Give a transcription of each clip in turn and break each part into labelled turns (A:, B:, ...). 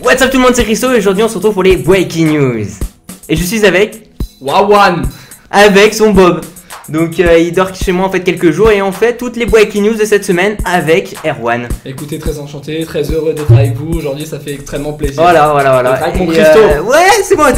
A: What's up tout le monde, c'est Christo et aujourd'hui on se retrouve pour les Breaking News. Et je suis avec
B: Wawan,
A: avec son Bob. Donc il dort chez moi en fait quelques jours et on fait toutes les Breaking News de cette semaine avec Erwan.
B: écoutez, très enchanté, très heureux d'être avec vous. Aujourd'hui, ça fait extrêmement plaisir.
A: Voilà.
B: Avec mon
A: Et,
B: Christo.
A: ouais, c'est bon.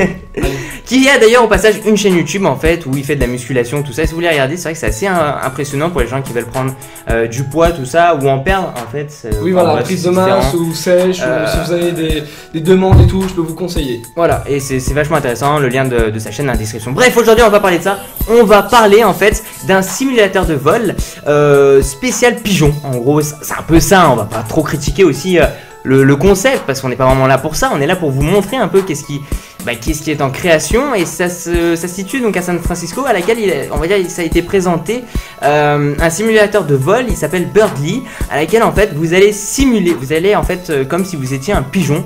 A: Qui a d'ailleurs au passage une chaîne YouTube en fait où il fait de la musculation, tout ça. Si vous voulez regarder, c'est vrai que c'est assez impressionnant pour les gens qui veulent prendre du poids, tout ça, ou en perdre en fait.
B: Oui, voilà, prise de masse ou sèche, ou si vous avez des demandes et tout, je peux vous conseiller.
A: Voilà, et c'est vachement intéressant, le lien de sa chaîne dans la description. Bref, aujourd'hui on va parler de ça. On va parler en fait d'un simulateur de vol spécial pigeon. En gros, c'est un peu ça, on va pas trop critiquer aussi le concept parce qu'on n'est pas vraiment là pour ça. On est là pour vous montrer un peu qu'est-ce qui est en création, et ça se situe donc à San Francisco, à laquelle on va dire ça a été présenté un simulateur de vol. Il s'appelle Birdly, à laquelle en fait vous allez simuler, vous allez en fait comme si vous étiez un pigeon.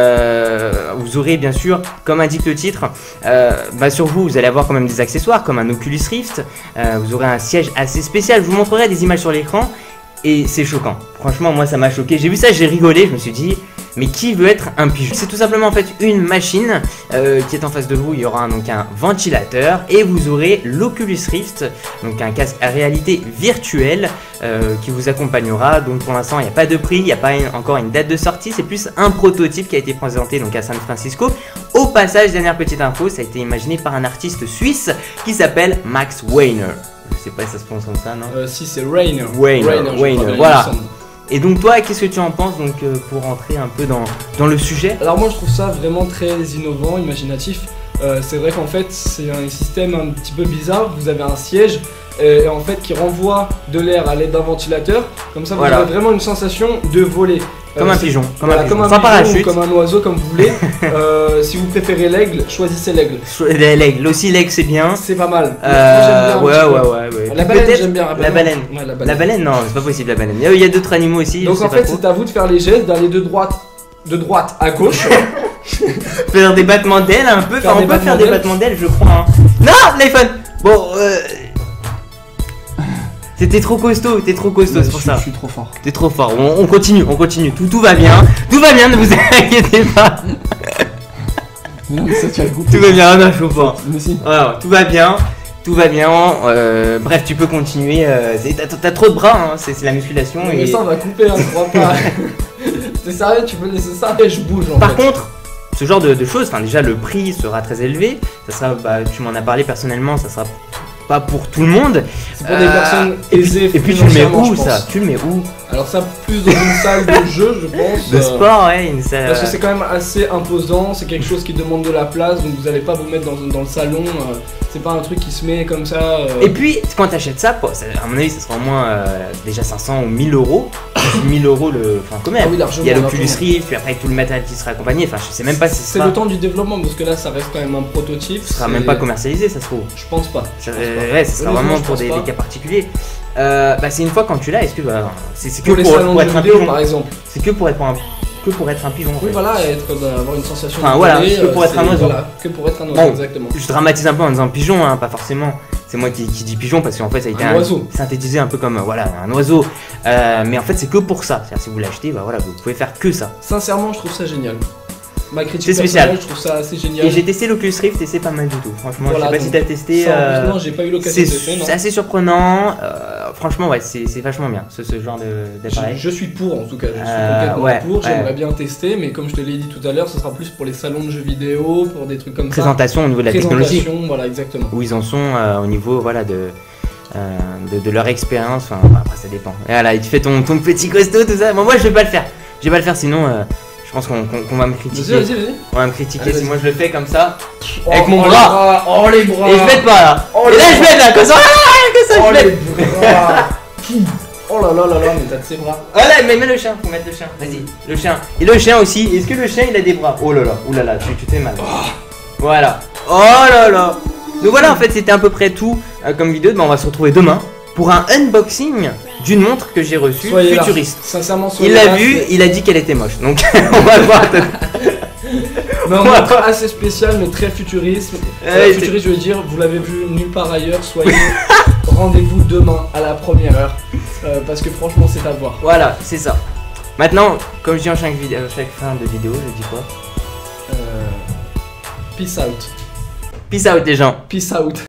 A: Vous aurez bien sûr, comme indique le titre, sur vous allez avoir quand même des accessoires comme un Oculus Rift. Vous aurez un siège assez spécial. Je vous montrerai des images sur l'écran. Et c'est choquant, franchement moi ça m'a choqué, j'ai vu ça, j'ai rigolé, je me suis dit mais qui veut être un pigeon? C'est tout simplement en fait une machine qui est en face de vous. Il y aura donc un ventilateur et vous aurez l'Oculus Rift, donc un casque à réalité virtuelle qui vous accompagnera. Donc pour l'instant il n'y a pas de prix, il n'y a pas encore une date de sortie, c'est plus un prototype qui a été présenté donc à San Francisco. Au passage, dernière petite info, ça a été imaginé par un artiste suisse qui s'appelle Max Wayner. Je sais pas si ça se prononce comme ça, non?
B: Si, c'est Rainer.
A: Rainer, voilà. Et donc toi, qu'est-ce que tu en penses donc pour rentrer un peu dans le sujet?
B: Alors moi je trouve ça vraiment très innovant, imaginatif. C'est vrai qu'en fait c'est un système un petit peu bizarre. Vous avez un siège et en fait qui renvoie de l'air à l'aide d'un ventilateur. Comme ça vous avez vraiment une sensation de voler.
A: Comme un pigeon, comme un pigeon,
B: sans parachute, ou comme un oiseau, comme vous voulez. Si vous préférez l'aigle, choisissez l'aigle.
A: L'aigle, aussi l'aigle c'est bien.
B: C'est pas mal.
A: Ouais.
B: La baleine j'aime bien.
A: La baleine.
B: Ouais,
A: la baleine, non, c'est pas possible la baleine. Il y a d'autres animaux aussi.
B: Donc en fait c'est à vous de faire les gestes, d'aller de droite à gauche.
A: Faire des battements d'ailes un peu. On peut faire des battements d'ailes, je crois. Non, l'iPhone. Bon. T'es trop costaud, c'est pour ça.
B: Je suis trop fort.
A: T'es trop fort, on continue. Tout va bien, ne vous inquiétez pas.
B: Non, mais ça, tu as le goût.
A: Tout va bien, non, je suis fort.
B: Mais si.
A: Alors, tout va bien. Bref, tu peux continuer. T'as trop de bras, hein, c'est la musculation.
B: Mais ça, on va couper, je crois pas. C'est sérieux, tu peux laisser ça et je bouge en fait.
A: Par contre, ce genre de choses, déjà le prix sera très élevé. Ça sera, tu m'en as parlé personnellement, ça sera pas pour tout le monde.
B: C'est pour des personnes aisées.
A: Et puis tu le mets où ça? Tu le mets où?
B: Alors ça, plus dans une salle de jeu, je pense.
A: De sport, ouais, une salle.
B: Parce que c'est quand même assez imposant, c'est quelque chose qui demande de la place, donc vous allez pas vous mettre dans le salon. C'est pas un truc qui se met comme ça.
A: Et puis quand t'achètes ça, à mon avis, ça sera au moins déjà 500 ou 1000 euros. 1000 euros quand même.
B: Ah oui, largement,
A: il y a l'Oculus Rift, puis après tout le matériel qui sera accompagné. Enfin, je sais même pas si
B: c'est le temps du développement, parce que là, ça reste quand même un prototype.
A: Ça sera même pas commercialisé, ça se trouve.
B: Je pense pas.
A: Ouais, ça sera vraiment pour des cas particuliers. C'est une fois quand tu l'as, est-ce que c'est que
B: pour être un pigeon par exemple?
A: C'est que pour être un pigeon.
B: Oui, voilà, avoir une sensation.
A: Enfin voilà, que pour être un oiseau.
B: Voilà, que pour être un oiseau, exactement.
A: Je dramatise un peu en disant pigeon, hein, pas forcément. C'est moi qui dis pigeon parce qu'en fait ça a été synthétisé un peu comme un oiseau. Mais en fait c'est que pour ça. C'est-à-dire si vous l'achetez, vous pouvez faire que ça.
B: Sincèrement, je trouve ça génial. Ma critique
A: c'est spécial.
B: Je trouve ça assez génial.
A: Et j'ai testé l'Oculus Rift et c'est pas mal du tout. Franchement, je sais pas si t'as testé.
B: Non, j'ai pas eu l'occasion de tester.
A: C'est assez surprenant. Franchement, ouais, c'est vachement bien ce genre d'appareil.
B: Je suis pour en tout cas. Je suis complètement pour. J'aimerais bien tester, mais comme je te l'ai dit tout à l'heure, ce sera plus pour les salons de jeux vidéo, pour des trucs comme
A: Présentation au niveau de la technologie.
B: Voilà, exactement.
A: Où ils en sont au niveau de leur expérience. Enfin, après ça dépend. Et voilà, tu fais ton petit costaud, tout ça. Bon, moi je vais pas le faire. Sinon. Je pense qu'on va me critiquer.
B: Vas-y.
A: On va me critiquer si moi je le fais comme ça. Avec
B: mon bras. Oh les bras.
A: Et je pète pas là. Et là je pète là, comme ça.
B: Oh les bras. Oh là, mais t'as de ses bras.
A: Voilà, mais mets le chien, faut mettre le chien. Vas-y, le chien. Et le chien aussi. Est-ce que le chien il a des bras? Oh là là, tu te fais mal. Voilà. Oh là là. Donc voilà, en fait c'était à peu près tout comme vidéo. On va se retrouver demain pour un unboxing d'une montre que j'ai reçue futuriste.
B: Sincèrement,
A: il l'a vu, il a dit qu'elle était moche. Donc on va voir.
B: Mais un montre assez spécial, mais très futuriste. Futuriste, je veux dire, vous l'avez vu nulle part ailleurs. Soyez rendez-vous demain à la première heure. Parce que franchement, c'est à voir.
A: Voilà, c'est ça. Maintenant, comme je dis en chaque fin de vidéo, je dis quoi?
B: Peace out.
A: Peace out les gens.
B: Peace out.